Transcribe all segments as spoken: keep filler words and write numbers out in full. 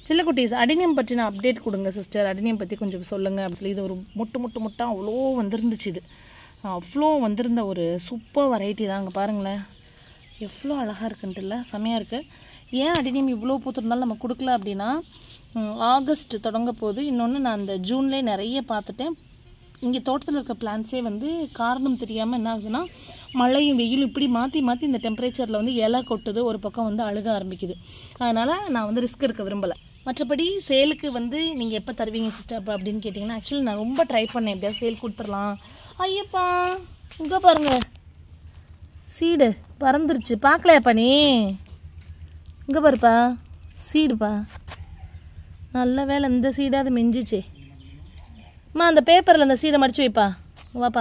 சில்லக்குட்டீஸ் adenium பற்றின update கொடுங்க sister, adenium பற்றி கொஞ்சம் சொல்லுங்கள் அப்படின்னு சொல்லி. இது ஒரு முட்டு முட்டு முட்டாக அவ்வளோ வந்துருந்துச்சு. இது அவ்வளோ வந்திருந்த ஒரு சூப்பர் வெரைட்டி தான். அங்கே பாருங்களேன் எவ்வளோ அழகாக இருக்குன்ட்டு இல்லை, செமையாக இருக்குது. ஏன் அடினியம் இவ்வளோ பூத்துருந்தாலும் நம்ம கொடுக்கல அப்படின்னா, ஆகஸ்ட் தொடங்க போது. இன்னொன்று நான் அந்த ஜூன்லேயே நிறைய பார்த்துட்டேன். இங்கே தோட்டத்தில் இருக்க பிளான்ஸே வந்து காரணம் தெரியாமல் என்ன ஆகுதுன்னா, மழையும் வெயிலும் இப்படி மாற்றி மாற்றி இந்த டெம்பரேச்சரில் வந்து இலை கொட்டுது, ஒரு பக்கம் வந்து அழுக ஆரம்பிக்குது. அதனால் நான் வந்து ரிஸ்க் எடுக்க விரும்பலை. மற்றபடி சேலுக்கு வந்து நீங்கள் எப்போ தருவீங்க சிஸ்டர் அப்போ அப்படின்னு கேட்டிங்கன்னா, ஆக்சுவலி நான் ரொம்ப ட்ரை பண்ணேன் எப்படியாவது சேல் கொடுத்துடலாம். ஐயப்பா இங்கே பாருங்கள் சீடு பறந்துருச்சு, பார்க்கலையாப்பா நீ? இங்கே பாருப்பா சீடுப்பா, நல்ல வேலை இந்த சீடாவது மிஞ்சிச்சு. அம்மா அந்த பேப்பரில் அந்த சீடை மடித்து வைப்பா, வாப்பா.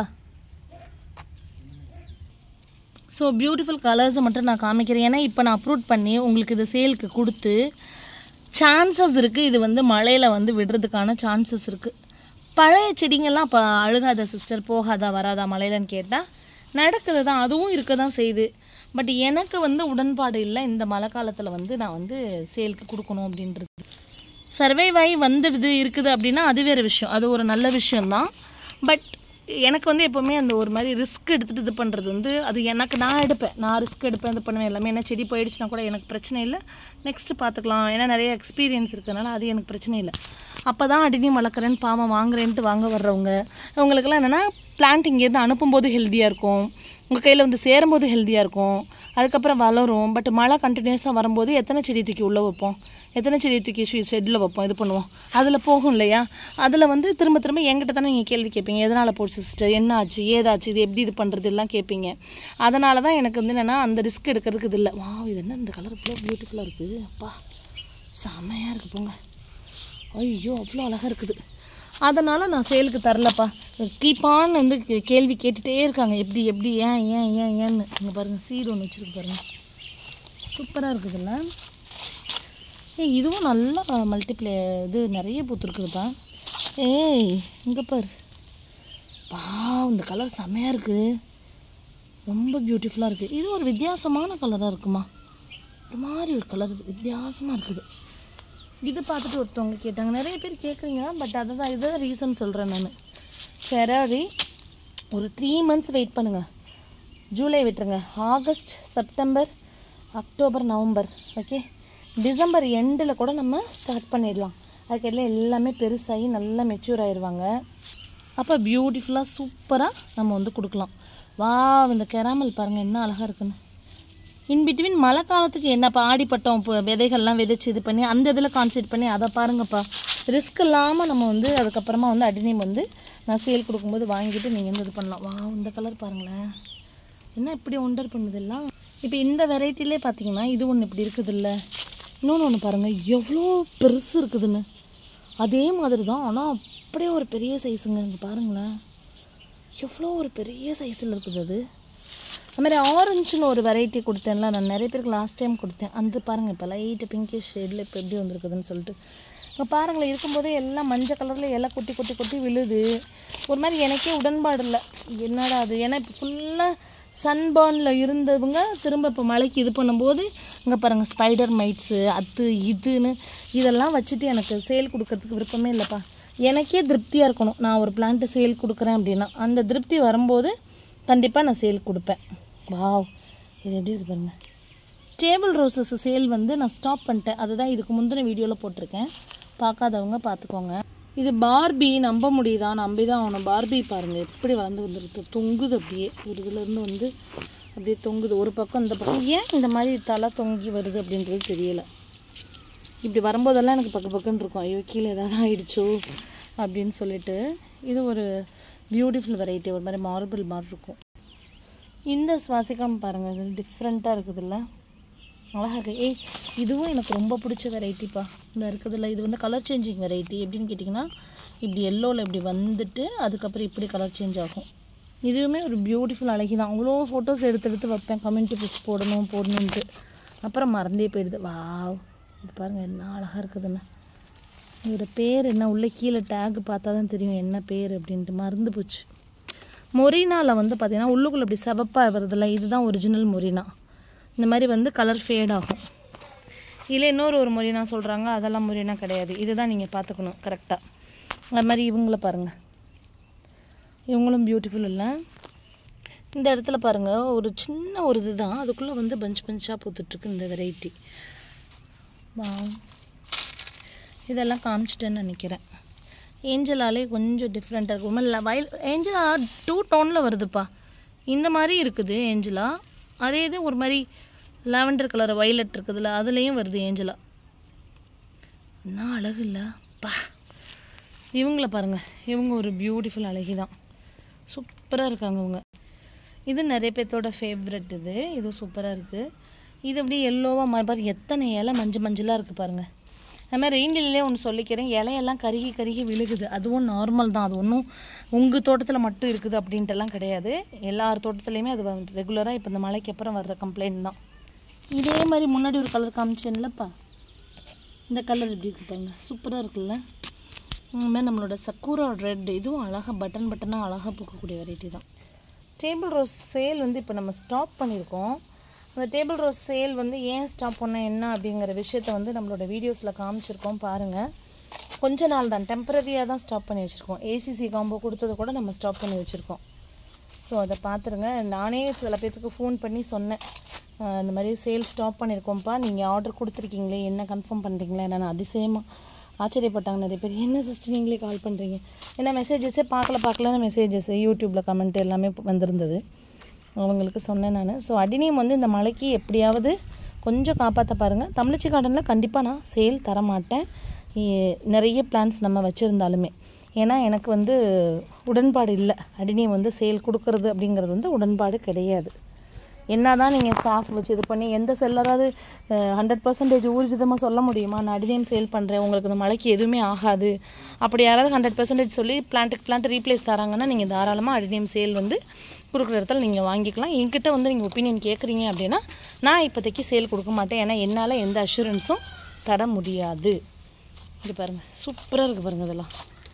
ஸோ பியூட்டிஃபுல் கலர்ஸை மட்டும் நான் காமிக்கிறேன். ஏன்னா இப்போ நான் அப்ரூவ் பண்ணி உங்களுக்கு இது சேலுக்கு கொடுத்து சான்சஸ் இருக்குது, இது வந்து மழையில் வந்து விடுறதுக்கான சான்சஸ் இருக்குது. பழைய செடிங்கள்லாம் இப்போ அழுகாத சிஸ்டர், போகாதா வராதா மழையிலன்னு கேட்டால் நடக்குது தான், அதுவும் இருக்க தான் செய்யுது. பட் எனக்கு வந்து உடன்பாடு இல்லை இந்த மழை காலத்தில் வந்து நான் வந்து சேலுக்கு கொடுக்கணும் அப்படின்றது. சர்வைவ் ஆகி வந்துடுது இருக்குது அப்படின்னா அது வேறு விஷயம், அது ஒரு நல்ல விஷயந்தான். பட் எனக்கு வந்து எப்போவுமே அந்த ஒரு மாதிரி ரிஸ்க் எடுத்துகிட்டு இது பண்ணுறது வந்து அது எனக்கு நான் எடுப்பேன், நான் ரிஸ்க் எடுப்பேன், இது பண்ணுவேன் எல்லாமே. ஏன்னா செடி போயிடுச்சுன்னா கூட எனக்கு பிரச்சனை இல்லை, நெக்ஸ்ட்டு பார்த்துக்கலாம். ஏன்னா நிறைய எக்ஸ்பீரியன்ஸ் இருக்கிறதுனால அது எனக்கு பிரச்சனை இல்லை. அப்போ தான் அடினியம் வளர்க்குறேன்னு பாவம் வாங்குறேன்ட்டு வாங்க வர்றவங்க அவங்களுக்கெல்லாம் என்னென்னா, பிளான்ட் இங்கேருந்து அனுப்பும்போது ஹெல்த்தியாக இருக்கும், உங்கள் கையில் வந்து சேரும்போது ஹெல்த்தியாக இருக்கும், அதுக்கப்புறம் வளரும். பட் மழை கண்டினியூஸாக வரும்போது எத்தனை செடி தூக்கி உள்ளே வைப்போம், எத்தனை செடி தூக்கி ஷெட்டில் வைப்போம், இது பண்ணுவோம், அதில் போகும் இல்லையா? அதில் வந்து திரும்ப திரும்ப என்கிட்ட தானே நீங்கள் கேள்வி கேட்பீங்க, எதனால் போச்சு சிஸ்டர், என்ன ஆச்சு, ஏதாச்சு, இது எப்படி இது பண்ணுறது எல்லாம் கேட்பீங்க. அதனால தான் எனக்கு வந்து என்னென்னா அந்த ரிஸ்க் எடுக்கிறதுக்கு இது இல்லை. வா இது என்ன இந்த கலர் இவ்வளோ பியூட்டிஃபுல்லாக இருக்குது, அப்பா செம்மையாக இருக்குது போங்க. ஐயோ அவ்வளோ அழகாக இருக்குது. அதனால் நான் சேலுக்கு தரலப்பா. கீப்பான்னு வந்து கேள்வி கேட்டுகிட்டே இருக்காங்க, எப்படி எப்படி ஏன் ஏன் ஏன் ஏன்னு. இங்கே பாருங்கள் சீடு ஒன்று வச்சுருக்கு பாருங்கள், சூப்பராக இருக்குதுல்ல. ஏய் இதுவும் நல்லா மல்டிப்ளே இது நிறைய பூத்துருக்குதுப்பா. ஏய் இங்கே பாரு பா, இந்த கலர் செம்மையாக இருக்குது, ரொம்ப பியூட்டிஃபுல்லாக இருக்குது. இது ஒரு வித்தியாசமான கலராக இருக்குமா, ஒரு மாதிரி ஒரு கலர் வித்தியாசமாக இருக்குது. இது பார்த்துட்டு ஒருத்தவங்க கேட்டாங்க, நிறைய பேர் கேட்குறீங்க. பட் அதை தான் இதை தான் ரீசன் சொல்கிறேன் நான். ஃபெராரி ஒரு த்ரீ மந்த்ஸ் வெயிட் பண்ணுங்கள், ஜூலை விட்டுருங்க, August September October November, okay December எண்டில் கூட நம்ம ஸ்டார்ட் பண்ணிடலாம். அதுக்கெல்லாம் எல்லாமே பெருசாகி நல்லா மெச்சூர் ஆயிடுவாங்க. அப்போ பியூட்டிஃபுல்லாக சூப்பராக நம்ம வந்து கொடுக்கலாம். வா இந்த கெராமல் பாருங்கள் என்ன அழகாக இருக்குன்னு. இன்பிட்வீன் மழை காலத்துக்கு என்னப்பா ஆடிப்பட்டம் இப்போ விதைகள்லாம் விதைச்சி இது பண்ணி அந்த இதில் கான்சன்ட்ரேட் பண்ணி அதை பாருங்கப்பா. ரிஸ்க் இல்லாமல் நம்ம வந்து அதுக்கப்புறமா வந்து அடினியம் வந்து நான் சேல் கொடுக்கும்போது வாங்கிட்டு நீங்கள் வந்து இது பண்ணலாம். வா இந்த கலர் பாருங்களேன் என்ன இப்படி ஒண்டர் பண்ணுதெல்லாம். இப்போ இந்த வெரைட்டிலே பார்த்தீங்கன்னா இது ஒன்று இப்படி இருக்குது இல்லை, இன்னொன்று ஒன்று பாருங்கள் எவ்வளோ பெருசு இருக்குதுன்னு. அதே மாதிரி தான் ஆனால் அப்படியே ஒரு பெரிய சைஸுங்க. இங்கே பாருங்களேன் எவ்வளோ ஒரு பெரிய சைஸில் இருக்குது. அது அதுமாதிரி ஆரஞ்சுன்னு ஒரு வெரைட்டி கொடுத்தேன்ல நான், நிறைய பேருக்கு லாஸ்ட் டைம் கொடுத்தேன். அந்த பாருங்கள் இப்போ லைட்டு பிங்கிஷ் ஷேடில் இப்போ எப்படி வந்திருக்குதுன்னு சொல்லிட்டு. இப்போ பாருங்களேன் இருக்கும்போதே எல்லாம் மஞ்சள் கலரில் எல்லாம் கொட்டி கொட்டி கொட்டி விழுது. ஒரு மாதிரி எனக்கே உடன்பாடு இல்லை, என்னடா அது. ஏன்னா இப்போ ஃபுல்லாக சன்பர்னில் இருந்தவங்க திரும்ப இப்போ மழைக்கு இது பண்ணும்போது இங்கே பாருங்கள் ஸ்பைடர் மைட்ஸு அது இதுன்னு இதெல்லாம் வச்சுட்டு எனக்கு சேல் கொடுக்கறதுக்கு விருப்பமே இல்லைப்பா. எனக்கே திருப்தியாக இருக்கணும். நான் ஒரு பிளான்ட்டு சேல் கொடுக்குறேன் அப்படின்னா அந்த திருப்தி வரும்போது கண்டிப்பாக நான் சேல் கொடுப்பேன். வாவ் இது எப்படி இருக்குது பாருங்கள். டேபிள் ரோசஸ் சேல் வந்து நான் ஸ்டாப் பண்ணிட்டேன், அதுதான் இதுக்கு முந்தின வீடியோவில் போட்டிருக்கேன், பார்க்காதவங்க பார்த்துக்கோங்க. இது பார்பி நம்ப முடியுதா, நம்பி தான் ஆகணும். பார்பி பாருங்கள் எப்படி வளர்ந்து வந்துருக்கு, தொங்குது அப்படியே ஒரு இதுலேருந்து வந்து அப்படியே தொங்குது ஒரு பக்கம் இந்த பக்கம். ஏன் இந்த மாதிரி தலை தொங்கி வருது அப்படின்றது தெரியலை. இப்படி வரும்போதெல்லாம் எனக்கு பக்க பக்கன்னு இருக்கும், ஐயோ கீழே ஏதாவது ஆகிடுச்சோ அப்படின்னு சொல்லிட்டு. இது ஒரு பியூட்டிஃபுல் வெரைட்டி, ஒரு மாதிரி மார்பிள் மாதிரி இருக்கும். இந்த சுவாசிக்காமல் பாருங்கள் இது டிஃப்ரெண்ட்டாக இருக்குதுல்ல, அழகாக இருக்குது. ஏய் இதுவும் எனக்கு ரொம்ப பிடிச்ச வெரைட்டிப்பா. இந்த இருக்குதுல்ல இது வந்து கலர் சேஞ்சிங் வெரைட்டி. எப்படின்னு கேட்டிங்கன்னா இப்படி எல்லோவில் இப்படி வந்துட்டு அதுக்கப்புறம் இப்படி கலர் சேஞ்ச் ஆகும். இதுவுமே ஒரு பியூட்டிஃபுல் அழகி தான். அவ்வளோ ஃபோட்டோஸ் எடுத்து எடுத்து வைப்பேன் கம்யூனிட்டி போஸ்ட் போடணும் போடணுன்ட்டு, அப்புறம் மறந்தே போயிடுது. வாவ் இது பாருங்கள் என்ன அழகாக இருக்குதுன்னு. இதோட பேர் என்ன உள்ளே கீழே டேக் பார்த்தா தான் தெரியும் என்ன பேர் அப்படின்ட்டு, மறந்து போச்சு. மொரினாவில் வந்து பார்த்திங்கன்னா உள்ளுக்குள்ளே இப்படி செவப்பாக வருதில்ல, இதுதான் ஒரிஜினல் மொரினா. இந்த மாதிரி வந்து கலர் ஃபேட் ஆகும். இதில் இன்னொரு ஒரு மொரினா சொல்கிறாங்க, அதெல்லாம் மொரினா கிடையாது. இதுதான் நீங்கள் பார்த்துக்கணும் கரெக்டாக. அது மாதிரி இவங்கள பாருங்கள், இவங்களும் பியூட்டிஃபுல் இல்லை. இந்த இடத்துல பாருங்கள் ஒரு சின்ன ஒரு இது தான், அதுக்குள்ளே வந்து பஞ்ச் பஞ்சாக பூத்துட்ருக்கு இந்த வெரைட்டி. வா, இதெல்லாம் காமிச்சிட்டேன்னு நினைக்கிறேன். ஏஞ்சலாலே கொஞ்சம் டிஃப்ரெண்ட்டாக இருக்கும். இல்லை வயல் ஏஞ்சலா டூ டோனில் வருதுப்பா. இந்த மாதிரி இருக்குது ஏஞ்சலா, அதே இது ஒரு மாதிரி லாவெண்டர் கலர் வயலட் இருக்குதுல்ல, அதுலேயும் வருது ஏஞ்சலா. என்ன அழகு இல்லை பா. இவங்கள பாருங்கள், இவங்க ஒரு பியூட்டிஃபுல் அழகி தான், சூப்பராக இருக்காங்க இவங்க. இது நிறைய பேர்த்தோட ஃபேவரெட். இது இது சூப்பராக இருக்குது. இது அப்படியே எல்லோவாக மாதிரி பாரு, எத்தனை இலை மஞ்சள் மஞ்சளாக இருக்குது பாருங்கள். அதுமாதிரி ரெயின்லிலே ஒன்று சொல்லிக்கிறேன், இலையெல்லாம் கருகி கருகி விழுகுது, அதுவும் நார்மல் தான். அது ஒன்றும் உங்கள் தோட்டத்தில் மட்டும் இருக்குது அப்படின்ட்டுலாம் கிடையாது, எல்லார் தோட்டத்துலேயுமே அது ரெகுலராக இப்போ இந்த மழைக்கு அப்புறம் வர்ற கம்ப்ளைண்ட் தான். இதே மாதிரி முன்னாடி ஒரு கலர் காமிச்சேன்லப்பா, இந்த கலர் இப்படி இருக்குது பாருங்க, சூப்பராக இருக்குல்ல. இந்தமாதிரி நம்மளோட சக்கூரா ரெட், இதுவும் அழகாக பட்டன் பட்டனாக அழகாக பூக்கக்கூடிய வெரைட்டி தான். டேபிள் ரோஸ் சேல் வந்து இப்போ நம்ம ஸ்டாப் பண்ணியிருக்கோம். அந்த டேபிள் ரோஸ் சேல் வந்து ஏன் ஸ்டாப் பண்ண என்ன அப்படிங்கிற விஷயத்த வந்து நம்மளோட வீடியோஸில் காமிச்சிருக்கோம் பாருங்கள். கொஞ்ச நாள் தான், டெம்பரரியாக தான் ஸ்டாப் பண்ணி வச்சுருக்கோம். ஏசிசி காம்போ கொடுத்தது கூட நம்ம ஸ்டாப் பண்ணி வச்சுருக்கோம். ஸோ அதை பார்த்துருங்க. நானே சில பேர்த்துக்கு ஃபோன் பண்ணி சொன்னேன், இந்த மாதிரி சேல் ஸ்டாப் பண்ணியிருக்கோம்ப்பா, நீங்கள் ஆர்டர் கொடுத்துருக்கீங்களே, என்ன கன்ஃபார்ம் பண்ணுறீங்களா என்னென்னு. அதிசயமாக ஆச்சரியப்பட்டாங்க நிறைய பேர், என்ன சிஸ்டர் நீங்களே கால் பண்ணுறீங்க, ஏன்னா மெசேஜஸே பார்க்கல பார்க்கலன்னு மெசேஜஸ் யூடியூப்பில் கமெண்ட் எல்லாமே வந்திருந்தது. அவங்களுக்கு சொன்னேன் நான். ஸோ அடினியம் வந்து இந்த மழைக்கு எப்படியாவது கொஞ்சம் காப்பாற்ற பாருங்கள். தமிழச்சி கார்டனில் கண்டிப்பாக நான் சேல் தரமாட்டேன், நிறைய பிளான்ஸ் நம்ம வச்சுருந்தாலுமே. ஏன்னா எனக்கு வந்து உடன்பாடு இல்லை, அடினியம் வந்து சேல் கொடுக்கறது அப்படிங்கிறது வந்து உடன்பாடு கிடையாது. என்ன தான் நீங்கள் ஸ்டாஃப் வச்சு இது பண்ணி எந்த செல்லராவது ஹண்ட்ரட் பர்சன்டேஜ் ஊர்ஜிதமாக சொல்ல முடியுமா, நான் அடினியம் சேல் பண்ணுறேன், உங்களுக்கு இந்த மழைக்கு எதுவுமே ஆகாது, அப்படி யாராவது ஹண்ட்ரட் பர்சன்டேஜ் சொல்லி பிளான்ட்டுக்கு பிளான்ட் ரீப்ளேஸ் தராங்கன்னா நீங்கள் தாராளமாக அடினியம் சேல் வந்து கொடுக்குற இடத்துல நீங்கள் வாங்கிக்கலாம். என்கிட்ட வந்து நீங்கள் ஒப்பீனியன் கேட்குறீங்க அப்படின்னா நான் இப்போதைக்கு சேல் கொடுக்க மாட்டேன், ஏன்னா என்னால் எந்த அஷூரன்ஸும் தர முடியாது. இது பாருங்கள் சூப்பராக இருக்குது பாருங்கள், இதெல்லாம்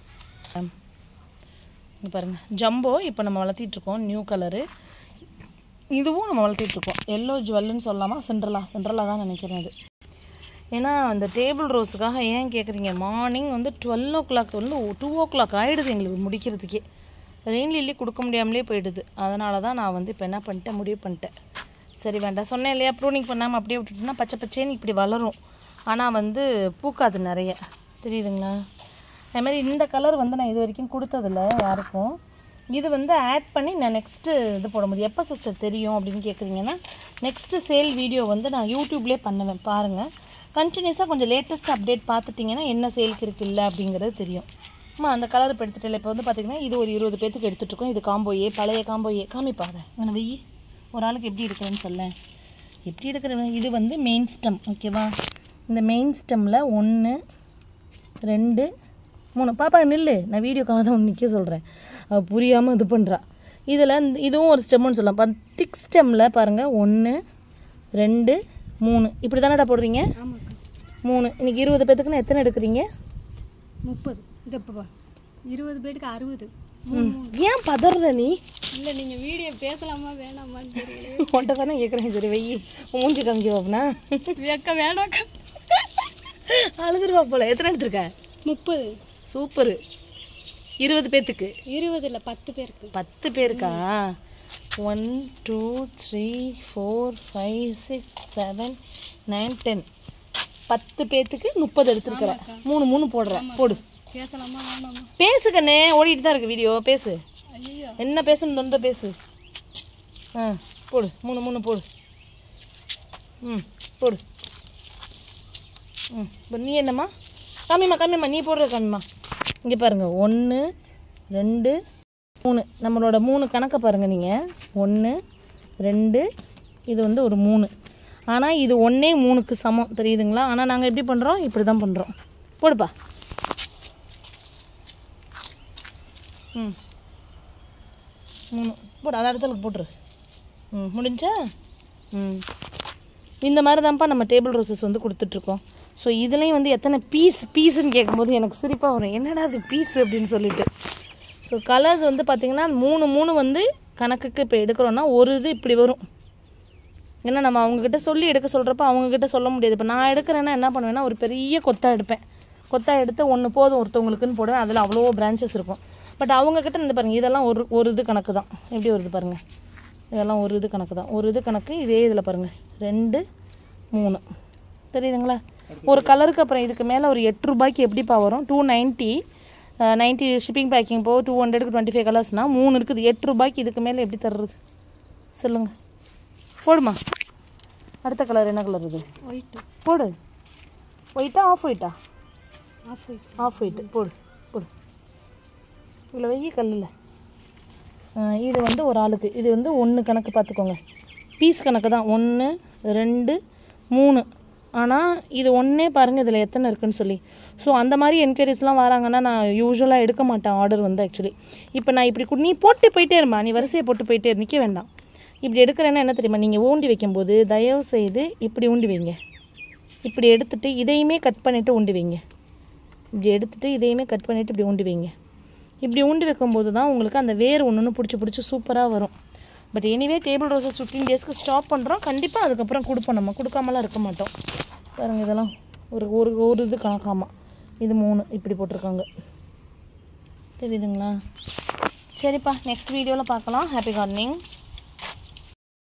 இது பாருங்கள். ஜம்போ இப்போ நம்ம வளர்த்திட்ருக்கோம், நியூ கலரு. இதுவும் நம்ம வளர்த்திட்ருக்கோம், எல்லோ ஜுவல்லுன்னு சொல்லாமா, சென்ட்ரலா சென்ட்ரலாக தான் நினைக்கிறேன் அது. ஏன்னா அந்த டேபிள் ரோஸுக்காக ஏன் கேட்குறீங்க, மார்னிங் வந்து டுவெல் ஓ கிளாக் வந்து டூ ஓ கிளாக் ஆகிடுது எங்களுக்கு முடிக்கிறதுக்கே, ரெயின் லில்லி கொடுக்க முடியாமலே போயிடுது. அதனால தான் நான் வந்து இப்போ என்ன பண்ணிட்டேன், முடிவு பண்ணிட்டேன், சரி வேண்டாம், சொன்னேன் இல்லையா, ப்ரூனிங் பண்ணாமல் அப்படியே விட்டுட்டுனா பச்சை பச்சைன்னு இப்படி வளரும், ஆனால் வந்து பூக்காது நிறைய, தெரியுதுங்களா. அதுமாதிரி இந்த கலர் வந்து நான் இது வரைக்கும் கொடுத்ததில்ல யாருக்கும். இது வந்து ஆட் பண்ணி நான் நெக்ஸ்ட்டு இது போட முடியும். எப்போ சிஸ்டர் தெரியும் அப்படின்னு கேட்குறீங்கன்னா, நெக்ஸ்ட்டு சேல் வீடியோ வந்து நான் யூடியூப்லேயே பண்ணுவேன் பாருங்கள். கண்டினியூஸாக கொஞ்சம் லேட்டஸ்ட் அப்டேட் பார்த்துட்டிங்கன்னா என்ன சேலுக்கு இருக்குது இல்லை அப்படிங்கிறது தெரியும். அம்மா அந்த கலர் இப்போ எடுத்துகிட்டு இப்போ வந்து பார்த்திங்கன்னா இது ஒரு இருபது பேத்துக்கு எடுத்துகிட்ருக்கோம். இது காம்போயே, பழைய காம்போயே காமிப்பாங்க. நான் வெயி ஒரு ஆளுக்கு எப்படி எடுக்கிறேன்னு சொல்ல, எப்படி எடுக்கிற. இது வந்து மெயின் ஸ்டெம், ஓகேவா. இந்த மெயின் ஸ்டெம்மில் ஒன்று ரெண்டு மூணு, பாப்பா நில்லு, நான் வீடியோக்காக தான் ஒன்று நிற்க சொல்கிறேன், அவள் புரியாமல் இது பண்ணுறா. இதில் இதுவும் ஒரு ஸ்டெம்முன்னு சொல்லலாம். திக் ஸ்டெம்மில் பாருங்கள், ஒன்று ரெண்டு மூணு, இப்படி தானடா போடுறீங்க, மூணு. இன்றைக்கி இருபது பேத்துக்குன்னு எத்தனை எடுக்கிறீங்க, முப்பது. இதப்பா இருபது பேருக்கு அறுபது. ஏன் பதற நீ, இல்லை நீங்கள் வீடியோ பேசலாமா வேணாமான்னு தெரியல, உன்ட்ட தானே கேட்குறேன். சரி வெயி, மூஞ்சி காமிக்க பாப்பனா, வைக்க வேணாம், அழுதுருவா போல. எத்தனை எடுத்துருக்க, முப்பது. சூப்பரு. இருபது பேத்துக்கு, இருபது இல்லை பத்து பேருக்கு. பத்து பேருக்கா, one two three four five six seven nine ten, பத்து பேத்துக்கு முப்பது எடுத்துருக்குற, மூணு மூணு போடுறேன், போடு. பேசலாமா வேணாமா, பேசுக்கண்ணே, ஓடிட்டு தான் இருக்கு வீடியோ, பேசு, ஐயோ என்ன பேசணும் தொண்டை பேசு. ஆ போடு, மூணு மூணு போடு, ம் போடு. ம் இப்போ நீ என்னம்மா, காமிம்மா காமிம்மா, நீ போடுற காமிம்மா. இங்கே பாருங்கள், ஒன்று ரெண்டு மூணு, நம்மளோட மூணு கணக்கை பாருங்கள் நீங்கள், ஒன்று ரெண்டு, இது வந்து ஒரு மூணு, ஆனால் இது ஒன்றே மூணுக்கு சமம், தெரியுதுங்களா. ஆனால் நாங்கள் எப்படி பண்ணுறோம், இப்படி தான் பண்ணுறோம். போடுப்பா. ம் மூணு போடு, அந்த இடத்துல போட்டுரு. ம் முடிஞ்சா. ம் இந்த மாதிரி தான்ப்பா நம்ம டேபிள் ரோசஸ் வந்து கொடுத்துட்ருக்கோம். ஸோ இதுலேயும் வந்து எத்தனை பீஸ் பீஸுன்னு கேட்கும்போது எனக்கு சிரிப்பாக வரும், என்னடா அது பீஸ் அப்படின்னு சொல்லிட்டு. ஸோ கலர்ஸ் வந்து பார்த்திங்கன்னா மூணு மூணு வந்து கணக்குக்கு இப்போ எடுக்கிறோன்னா ஒரு இது இப்படி வரும், ஏன்னா நம்ம அவங்கக்கிட்ட சொல்லி எடுக்க சொல்கிறப்ப அவங்கக்கிட்ட சொல்ல முடியாது. இப்போ நான் எடுக்கிறேன்னா என்ன பண்ணுவேன்னா ஒரு பெரிய கொத்தா எடுப்பேன். கொத்தா எடுத்து ஒன்று போதும் ஒருத்தவங்களுக்குன்னு போடுவேன். அதில் அவ்வளோ பிரான்ச்சஸ் இருக்கும். பட் அவங்கக்கிட்ட இந்த பாருங்கள் இதெல்லாம் ஒரு ஒரு இது கணக்கு தான். எப்படி வருது பாருங்கள், இதெல்லாம் ஒரு இது கணக்கு தான். ஒரு இது கணக்கு. இதே இதில் பாருங்கள் ரெண்டு மூணு தெரியுதுங்களா? ஒரு கலருக்கு அப்புறம் இதுக்கு மேலே ஒரு எட்டு ரூபாய்க்கு எப்படிப்பா வரும்? Two ninety ninety shipping packing போக டூ ஹண்ட்ரடுக்கு டுவெண்ட்டி ஃபைவ் கலர்ஸ்னால் மூணு இருக்குது. எட்டு ரூபாய்க்கு இதுக்கு மேலே எப்படி தர்றது சொல்லுங்கள்? போடுமா. அடுத்த கலர் என்ன கலர் இது? ஒயிட்டு. போடு. ஒயிட்டா ஆஃப் ஒயிட்டா? Off white. Off white. போடு போடு. இதில் வெய்ய கல்லில் இது வந்து ஒரு ஆளுக்கு இது வந்து ஒன்று கணக்கு பார்த்துக்கோங்க. பீஸ் கணக்கு தான். ஒன்று ரெண்டு மூணு. ஆனால் இது ஒன்றே பாருங்கள் இதில் எத்தனை இருக்குதுன்னு சொல்லி. ஸோ அந்த மாதிரி என்கொயரிஸ்லாம் வராங்கன்னா நான் யூஸ்வலாக எடுக்க மாட்டேன் ஆர்டர் வந்து. ஆக்சுவலி இப்போ நான் இப்படி கு- நீ போட்டு போயிட்டே இருமா, நீ வரிசையை போட்டு போயிட்டே இரு, நிற்க வேண்டாம். இப்படி எடுக்கிறேன்னா என்ன தெரியுமா, நீங்கள் ஊண்டி வைக்கும்போது தயவு செய்து இப்படி ஊண்டி வைங்க. இப்படி எடுத்துகிட்டு இதையுமே கட் பண்ணிவிட்டு ஊண்டி வைங்க. இப்படி எடுத்துகிட்டு இதையுமே கட் பண்ணிவிட்டு இப்படி ஊண்டி வைங்க. இப்படி ஊண்டி வைக்கும்போது தான் உங்களுக்கு அந்த வேர் ஒன்று ஒன்று பிடிச்சி பிடிச்சி சூப்பராக வரும். But anyway table roses fifteen டேஸ்க்கு ஸ்டாப் பண்ணுறோம். கண்டிப்பாக அதுக்கப்புறம் கொடுப்போம், நம்ம கொடுக்காமலாம் இருக்க மாட்டோம். பாருங்கள் இதெல்லாம் ஒரு ஒரு ஒரு இது கணக்காமா. இது மூணு இப்படி போட்டிருக்காங்க தெரியுதுங்களா? சரிப்பா, நெக்ஸ்ட் வீடியோவில் பார்க்கலாம். Happy gardening.